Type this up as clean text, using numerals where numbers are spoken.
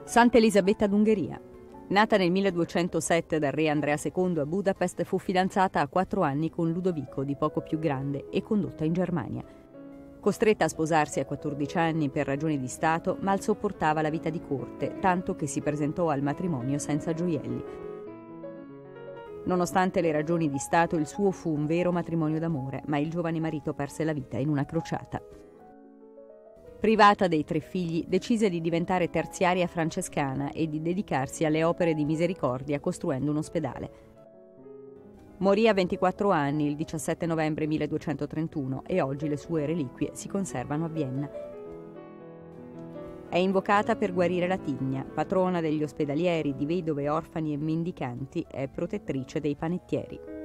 Santa Elisabetta d'Ungheria. Nata nel 1207 dal re Andrea II a Budapest, fu fidanzata a 4 anni con Ludovico, di poco più grande, e condotta in Germania. Costretta a sposarsi a 14 anni per ragioni di Stato, mal sopportava la vita di corte, tanto che si presentò al matrimonio senza gioielli. Nonostante le ragioni di Stato, il suo fu un vero matrimonio d'amore, ma il giovane marito perse la vita in una crociata. Privata dei 3 figli, decise di diventare terziaria francescana e di dedicarsi alle opere di misericordia costruendo un ospedale. Morì a 24 anni il 17 novembre 1231 e oggi le sue reliquie si conservano a Vienna. È invocata per guarire la tigna, patrona degli ospedalieri, di vedove, orfani e mendicanti, è protettrice dei panettieri.